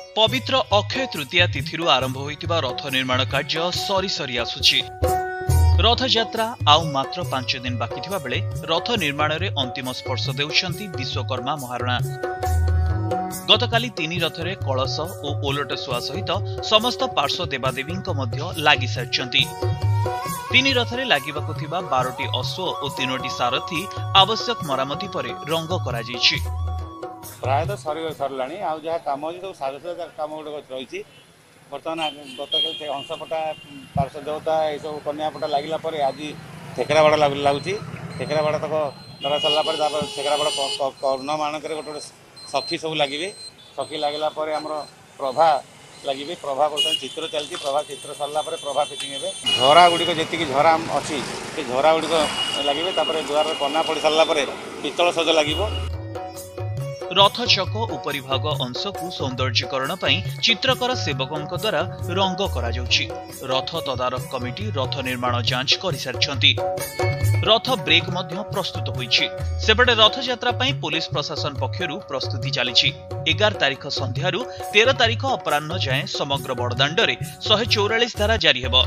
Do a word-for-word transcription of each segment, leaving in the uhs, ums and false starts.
पवित्र अक्षय तृतीया तिथि आरंभ होइतिबा रथ निर्माण कार्य सरी सरी आसुछि। रथ यात्रा आउ मात्र पांच दिन बाकी थिबा बेले रथ निर्माण रे अंतिम स्पर्श देउछंती विश्वकर्मा महाराणा। गतकाली तीन रथरे कलश और ओलट सुआ सहित समस्त पार्श्व देवादेवी मध्य लागि सारिछंती। तीन रथरे लागिबाकु थिबा बारटी अश्व और तीनोटी सारथी आवश्यक मरामती परे रंग करा जायछि। प्राय तो सरी सरलाणी आ जहाँ काम अच्छी सब साजसजा काम गोटे रही बर्तमान गत हंसपटा पार्श्व देवता ये सब कन्यापटा लगिला आज ठेकरा बाड़ लगुच ठेकरा बाड़ तक लगा सारापर ठेकरा बाड़ कर्ण मानक गोटे गोटे सखी सब लगे सखी लगला आमर प्रभा लगे प्रभा बर्तमान चित्र चलती प्रभा चित्र सरला प्रभा फिटिंग हे झरा गुड़िक जी झरा अच्छी से झरा गुड़िक लगे दुआर कना पड़ सारा पितल सज लगे। रथ चक उपरिभाग अंश को सौंदर्यकरण पई चित्रकर सेवकों द्वारा रंग करा जाउछि। रथ तदारक कमिटी रथ निर्माण जांच करि सारिछंती। रथ ब्रेक मध्य प्रस्तुत होइछि। सेपटे रथ यात्रा पई पुलिस प्रशासन पक्षरु प्रस्तुति चलिछि। एगार तारिख संध्यारु तेरह तारिख अपराह्न जाए समग्र बड़दाण्डरे एक सौ चौवालीस धारा जारी हेबो।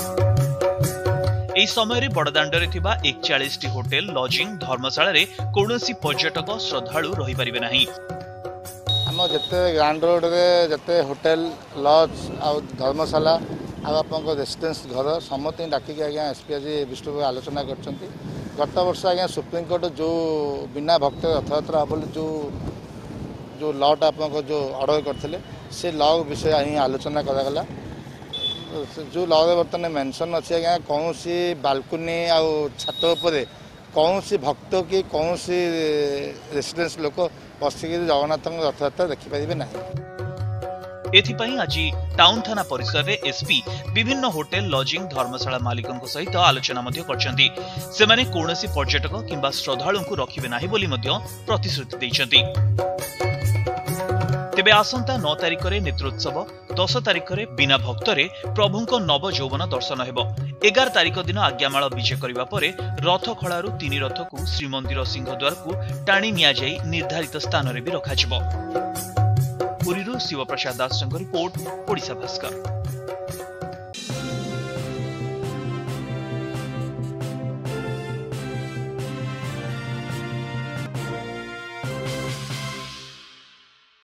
एही समय बड़दाण्डरे थिबा इकचालीस टी होटेल लॉजिंग धर्मशाला रे कोनोसी पर्यटक श्रद्धालु रही परिबे नाही। हम जते ग्रांड रोड रे जते होटेल लॉज आ धर्मशाला आ आपन रेसिडेंस घर समते डाकी के आज्ञा एसपी आज विष्णु आलोचना करछंती। गत वर्ष आज्ञा सुप्रीम कोर्ट जो बिना भक्त रथयात्रा बोली जो जो लॉट आपन जो ऑर्डर करथिले से लॉ विषय आही आलोचना करा गला। जो लॉ बर्तमान मेंशन अच्छे आज्ञा कौन सी बालकुनी आ छात उपरे कौन सी भक्त की कौन सी रेसिडेंस लोक बसिक जगन्नाथ रथयात्रा देखिपारे ना। एथिपाई आज टाउन थाना परिसर रे एसपी विभिन्न होटेल लॉजिंग धर्मशाला मालिकों सहित आलोचना मध्य करछंती। सेमाने कोनोसी पर्यटक किंबा श्रद्धालु को रखिबे नाही बोली मध्य प्रतिश्रुति दैछंती। तेबे आसंता नौ तारिख रे नेत्रोत्सव, दस तारिख रे बिना भक्तरे प्रभुंको नव यौवन दर्शन हेबो। एगार तारिख दिन आज्ञामाल विजय करबा परे रथ खळारु तीन रथ को श्रीमंदिर सिंहद्वार को टाणी निया जाई निर्धारित स्थान रे भी रखाजिबो। पुरीरु शिवप्रसाद दासଙ୍କ रिपोर्ट ओडिशा भास्कर।